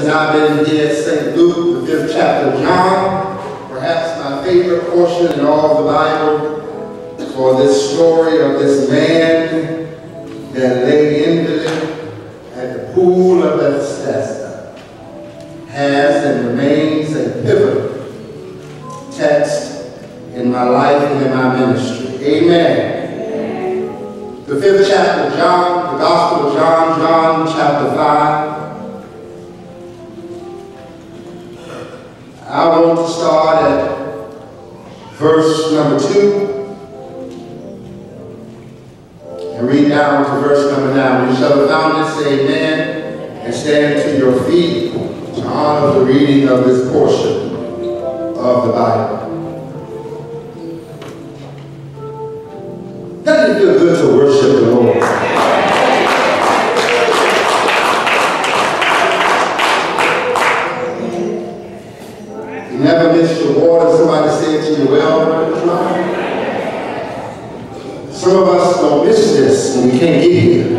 I've been here, St. Luke, the 5th chapter of John, perhaps my favorite portion in all of the Bible, for this story of this man that lay invalid at the pool of Bethesda has and remains a pivotal text in my life and in my ministry. Amen. The 5th chapter of John, the Gospel of John, John chapter 5. I want to start at verse number 2 and read down to verse number 9. When you shall have found it, say amen, and stand to your feet to honor the reading of this portion of the Bible. Doesn't it feel good to worship the Lord? You never miss your water. Somebody said to you, well, some of us don't miss this when we can't get here.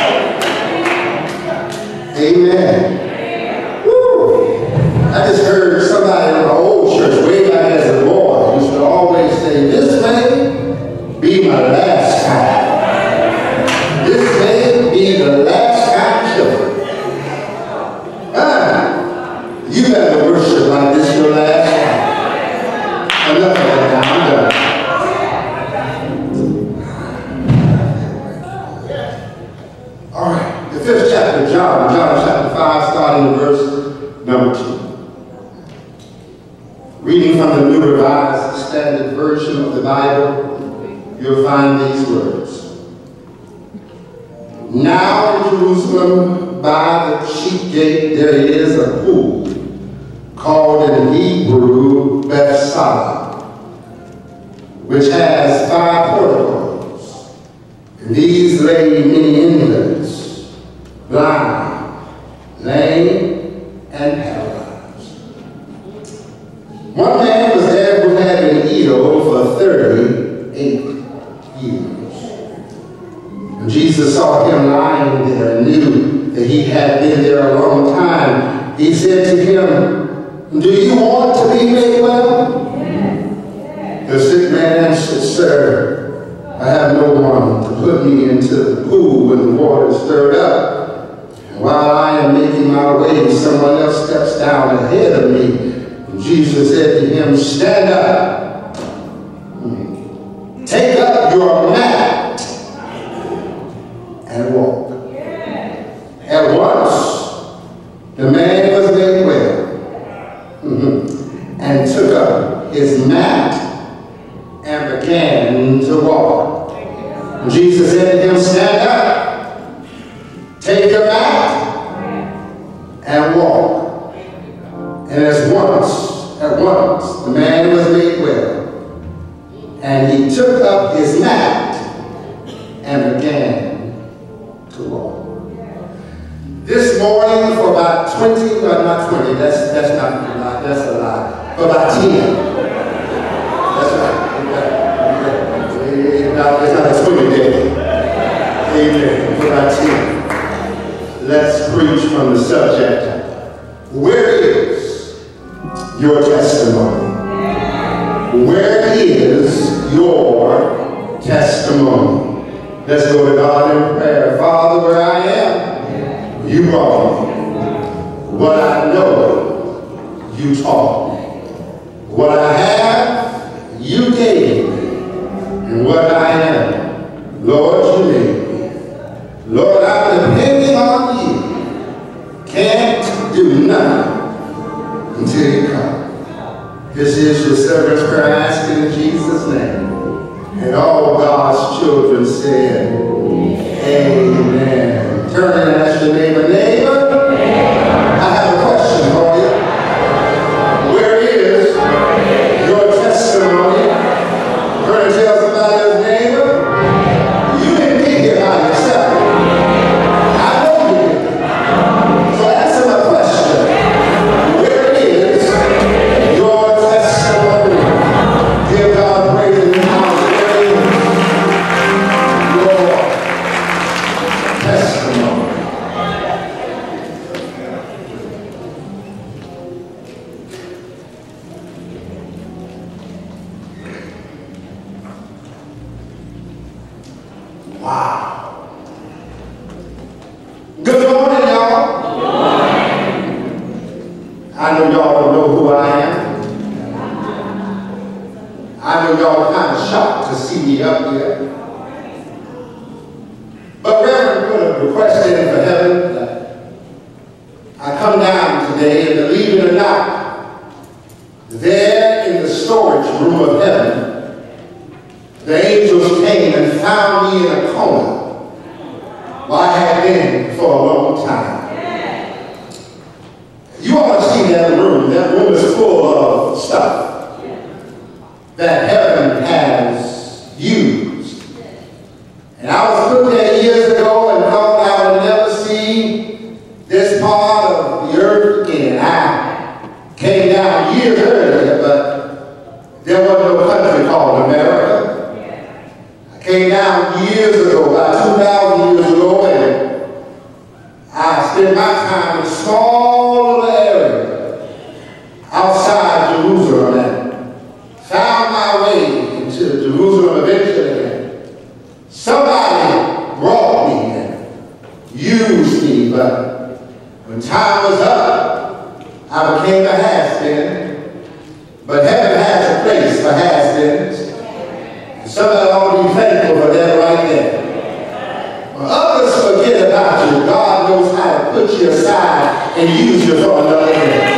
Amen. Woo. I just heard somebody in my old church way back as a boy used to always say, this may be my last time. This may be the last time children. You better worship like this your last time. Enough of that now, I'm done. All right, the 5th chapter of John, John chapter 5, starting in verse number 2. Reading from the New Revised Standard Version of the Bible, you'll find these words. Now in Jerusalem, by the sheep gate, there is a pool called in Hebrew Bethesda, which has 5 porticos. And these lay many invalids, blind, lame, and paralyzed. One man was there who had been ill for 38 years. And Jesus saw him lying there and knew that he had been there a long time. He said to him, do you want to be made well? The sick man answered, sir, I have no one to put me into the pool when the water is stirred up. And while I am making my way, someone else steps down ahead of me. And Jesus said to him, stand up. Take up your mat and walk. At once, the man was made well. And took up his mat and began to walk. And Jesus said to him, stand up, take your mat, and walk. And at once, the man was made well. And he took up his mat and began to walk. This morning, for about 20, well, not 20, that's a lie. For about 10. That's right. It's not a 20 day. Amen. For about 10. Let's preach from the subject. Where is your testimony? Where is your testimony? Let's go to God in prayer. Father, where I am, you brought me. What I know, you taught me. What I have, you gave me. And what I am, Lord, you made me. Lord, I'm depending on you. Can't do nothing until you come. This is your servant's prayer, asking in Jesus' name. And all God's children said, amen. Turn and ask your neighbor, neighbor, I have a question for you. Where is your testimony? Turn and tell somebody else, neighbor, you didn't get here by yourself. I know you did. So ask him a question. Where is your testimony? Give God praise in the house. Where is your testimony? I know y'all don't know who I am. I know y'all kind of shocked to see me up here. But Reverend put a request in for heaven that I come down today, and believe it or not, there in the storage room of heaven, the angels came and found me in a coma where I had been for a long time. You ought to see that room. That room is full of stuff that heaven has used. And I was put there years ago and thought I would never see this part of the earth again. I came down years earlier, but there was no country called America. I came down years ago, about 2,000 years ago, and I spent my time in a small little area outside Jerusalem and found my way into Jerusalem eventually. Somebody brought me and used me, but when time was up, I became a has-been. But heaven has a place for has-beens. Somebody ought to be thankful for that right there. When others forget about you, God knows how to put you aside and use you for another end.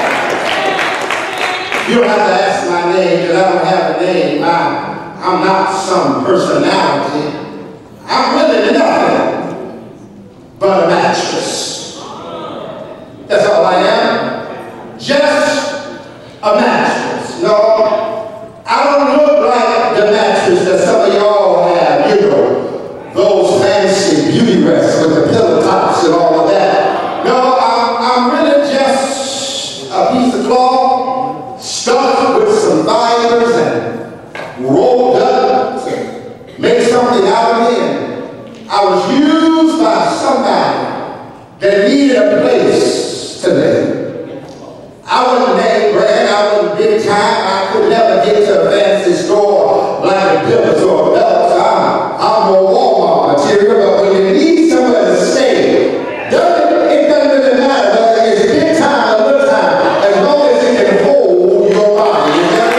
You don't have to ask my name, because I don't have a name. I'm not some personality. I'm really nothing but a mattress. That's all I am. Just a mattress. No, I don't look like the mattress that some of y'all have, you know, those fancy beauty rests with the pillow tops and all of that. No, I'm really just a piece of cloth stuffed with some fibers and rolled up to make something out of me. And I was used by somebody that needed a place to live. I wasn't name brand, I wasn't big time, I could never get to a fancy store like a Dillard's or a Belk's. I'm more Walmart material, but when you need somewhere to stay, it doesn't really matter whether it's big time or little time, as long as it can hold your body. You know?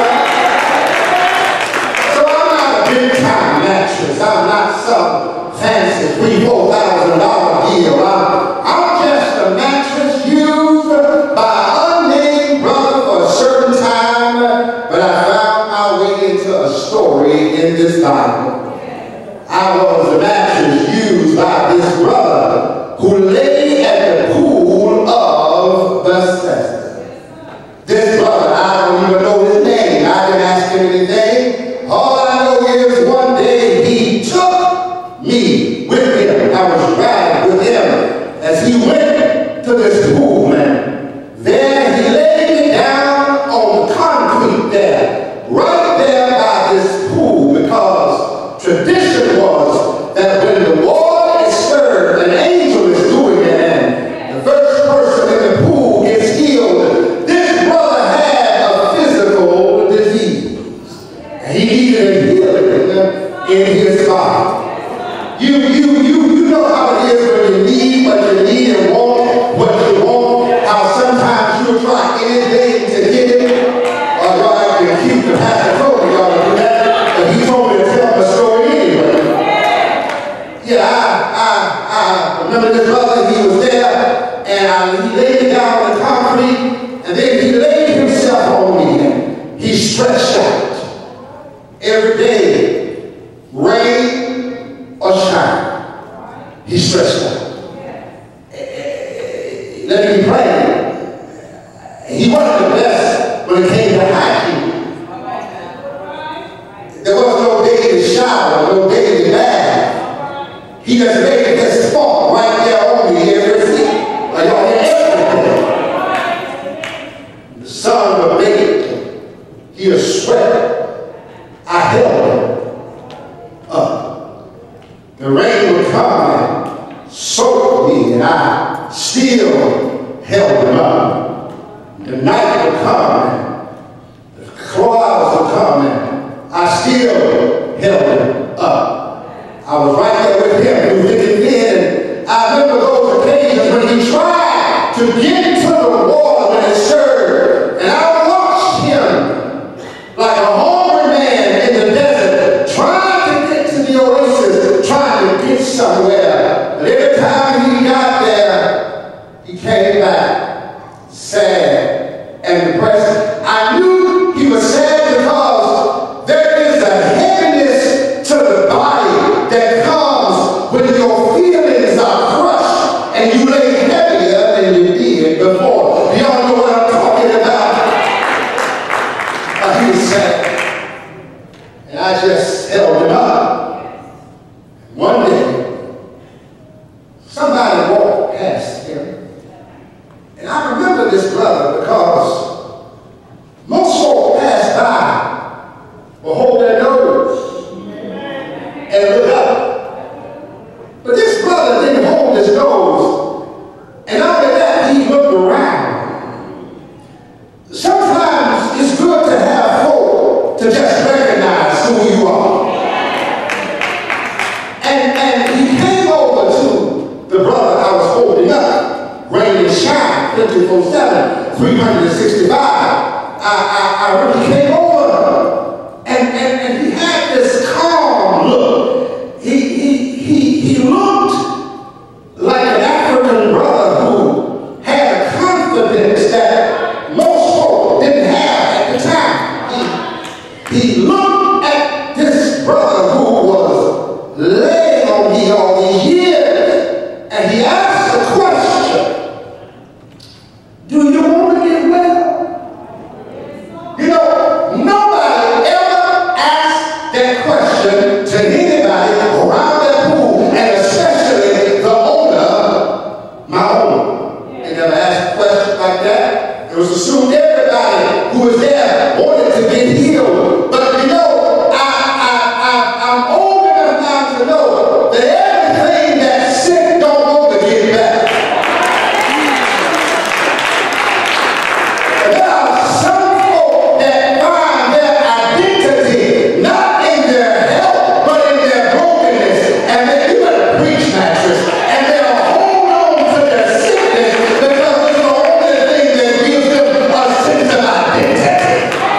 So I'm not a big time mattress. I'm not some fancy $3,000-$4,000 deal. I'm just a mattress used by unnamed brother for a certain time, but I found my way into a story in this Bible. I was a mattress used by this brother who lay at the pool of Bethesda. This brother, I don't even know his name. I didn't ask him anything. All I know is one day he took me with him. I was riding with him as he went to this pool, and there he laid me down on the concrete there, right there by this pool, because tradition was that when the water is stirred, an angel is doing it, and the first person in the pool gets healed. This brother had a physical disease, and he needed healing in his body. You know how it is when you need what you need and want what you want, how sometimes you'll try anything to get it. Or y'all have to keep the pastor told me y'all to do that, but he told me to tell my story anyway. Yeah, I remember this brother, he was there, and he laid down on the concrete, and then he laid himself on me, and he stretched out. Every day, rain or shine, he stretched out. Let me be plain. He wasn't the best when it came to hygiene. There was no daily shower, no daily bath. He just made this spot right there on me every week. Like y'all everything. The sun would bathe. He would sweat. I held him up. The rain would come and soak me, and I still held him up. The night would come, and the clouds would come, and I still held him up. I was right there with him through thick and thin, and I remember those occasions when he tried to get into the water when it stirred. this brother because most folk pass by will hold their nose and look up. But this brother didn't hold his nose, and not only that, he looked around. Sometimes it's good to have folk to just recognize who you are. And he came over to the brother I was holding up, rain and shine, 24/7, 365. I really came over, and he had this calm look. He looked like an African brother who had a confidence that most folk didn't have at the time. He looked at this brother who was laying on me all these years, and he asked the question, do you want to get well? You know, nobody ever asked that question to anybody around that pool, and especially the owner, my owner. They never asked a question like that. It was assumed everybody who was there wanted to get healed. But you know, I'm old enough now to know that everything that's sick don't want to get better. And there are some folk that find their identity not in their health, but in their brokenness. And they do a preach mattress, and they'll hold on to their sickness because it's the only thing that gives them a sense of identity.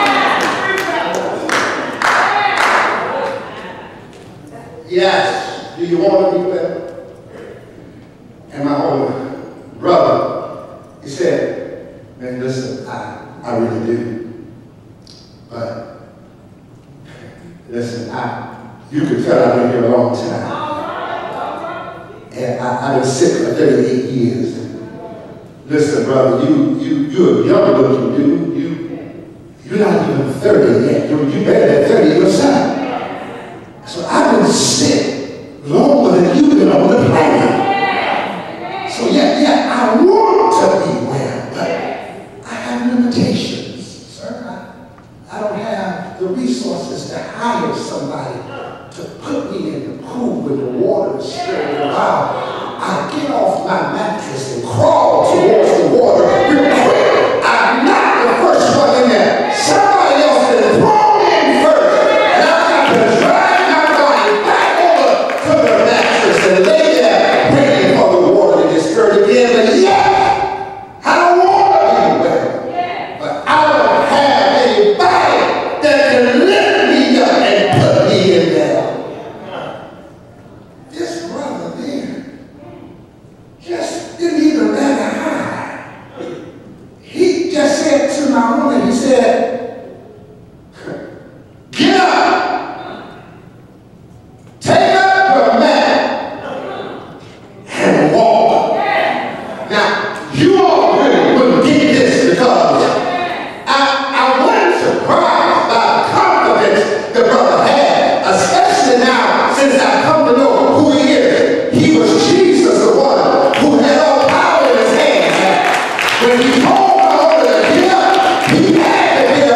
Yes, do you want to be well? And my own brother, he said, man, listen, I really do. But listen, you can tell I've been here a long time. And I've been sick for 38 years. Listen, brother, you're a young looking dude. You're not even 30 yet. You better than 30 yourself. So I've been sick longer than you've been on the planet. So yeah, I want to be well, but I have limitations, sir. I don't have the resources to hire somebody to put me in the pool with the water is stirring around. I get off my mattress and crawl towards the water real quick. I'm not the first one in there. Somebody else has thrown in first, and I've got to drag my body back over to the mattress and lay there waiting for the water to get stirred again. But yeah, I don't want to be well, but I don't have anybody that can lift me up and put me in there. This brother there just didn't even bat an eye. He just said to my woman, he said, get up, take up your mat, and walk. Now, you all really wouldn't get this because I wasn't surprised by the confidence the brother had, especially now since I've come to know who he is. He was Jesus, the one who had all power in his hands. When he told my owner to get up, he had to get up.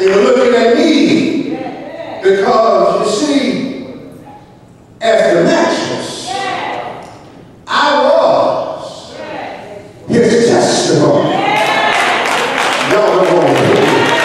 They were looking at me because, you see, as the mattress, I was his testimony. Y'all are going to hear it.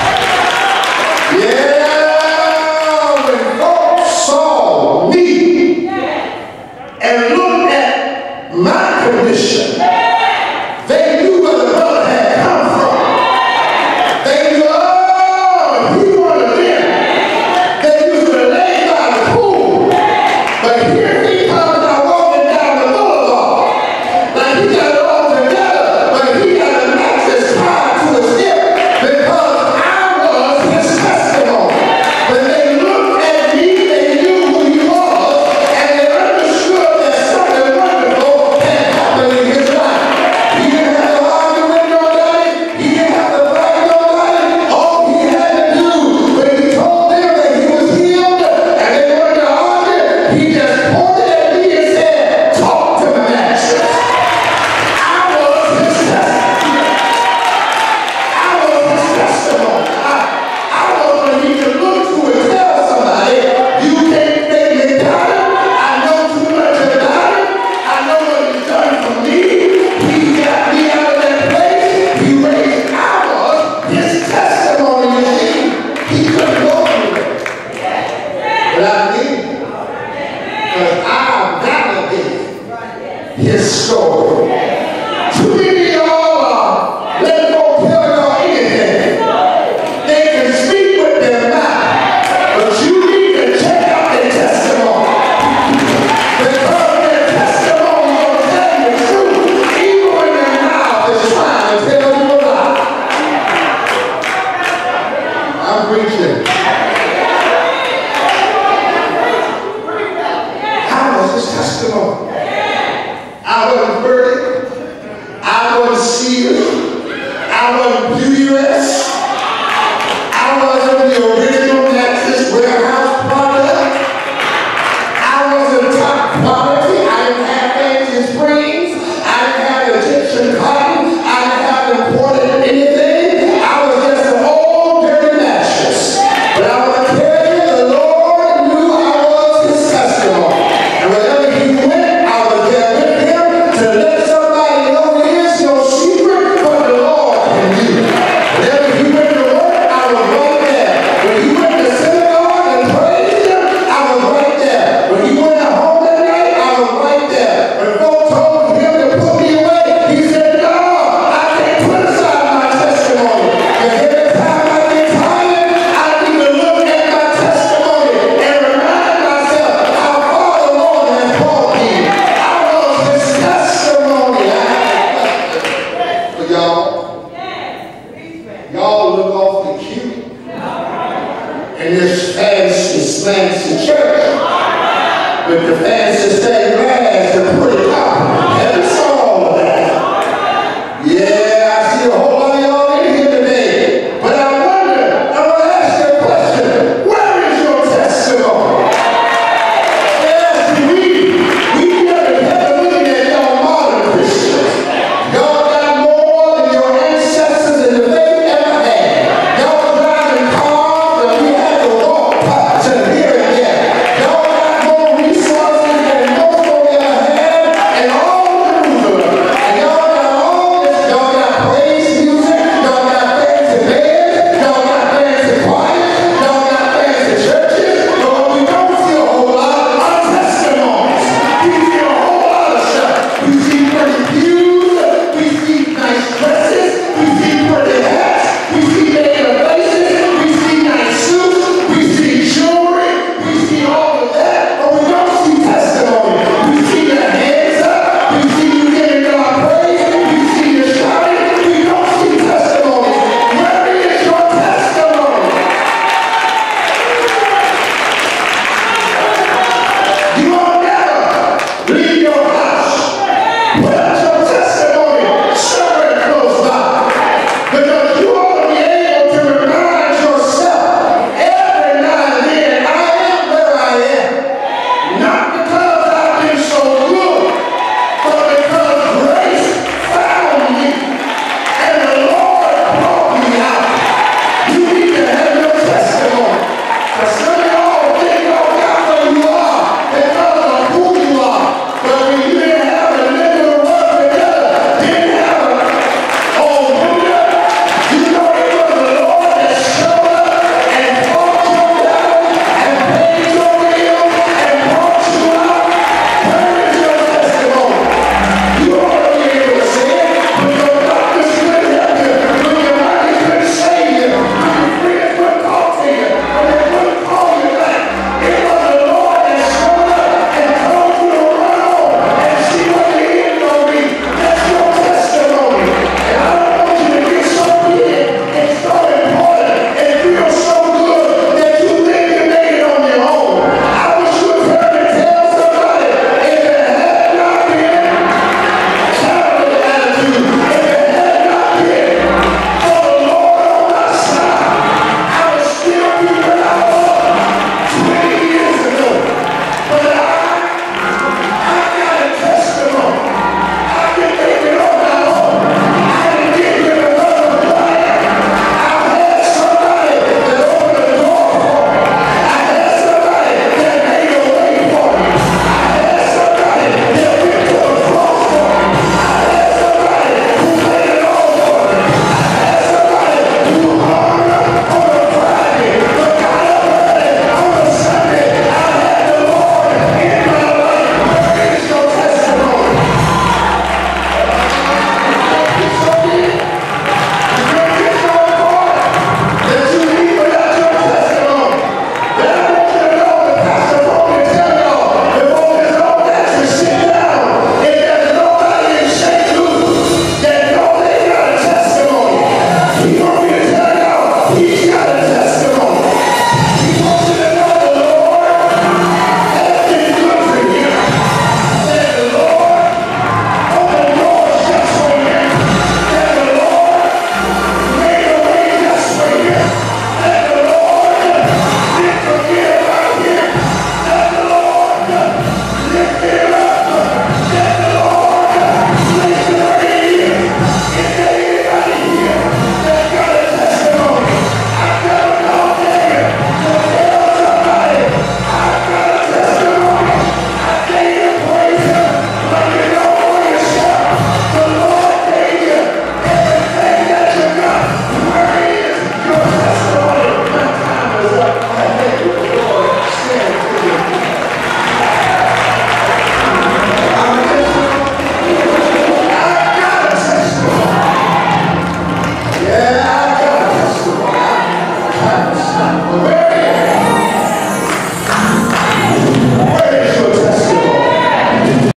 Yeah, when folks saw me and looked at my condition, they knew where the brother had come from. They knew, oh, he wanted them. They used to lay by the pool. But here he comes now walking down the boulevard. Like he got it all together, but he got a mattress tied to his hip because I was his testimony. When they looked at me, they knew who he was, and they understood that something wonderful had happened in his life. He didn't have to argue with nobody. He didn't have to fight nobody. All he had to do when he told them that he was healed and they wanted to argue, he just pointed at me and said, talk to my mattress. I was his testimony. I was his testimony. I was going to need to look to and tell somebody, you can't make me doubt him. I know too much about him. I know what he's done for me. He got me out of that place. He raised. I was his testimony. You see, he couldn't go anywhere. But I did. Because I validated his story. Too many of y'all are letting folk tell y'all anything. They can speak with their mouth, but you need to check out their testimony. Because their testimony will tell you the truth, even when their mouth is trying to tell you a lie. I'm preaching. I was his testimony. I wasn't perfect. I wasn't sealed. I wasn't beautyless. I wasn't the original mattress warehouse product. I wasn't top quality. I didn't have fancy springs. I didn't have Egyptian cotton. I didn't have imported anything. I was just an old dirty mattress. But I want to tell you, the Lord knew I was his testimony. And wherever he went, I was there with him to let somebody know there is no secret but the Lord can do. Whenever he went to work, I was right there. When he went to synagogue and praised him, I was right there. When he went home that night, I was right there. When folks told him to put me away, he said, no, I can't put aside my testimony. And every time I get tired, I need to look at my testimony and remind myself how far the Lord has brought me. I was his testimony. I have a question for y'all. Y'all look awfully cute in this fancy church with the fancy stained glass and pretty